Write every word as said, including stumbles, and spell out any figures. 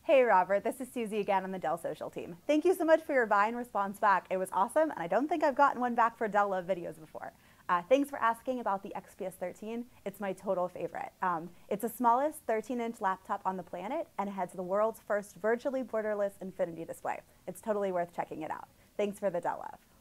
Hey Robert, this is Susie again on the Dell social team. Thank you so much for your buy and response back. It was awesome, and I don't think I've gotten one back for Dell Love videos before. Uh, thanks for asking about the X P S thirteen. It's my total favorite. Um, it's the smallest thirteen inch laptop on the planet, and it has the world's first virtually borderless infinity display. It's totally worth checking it out. Thanks for the Dell Love.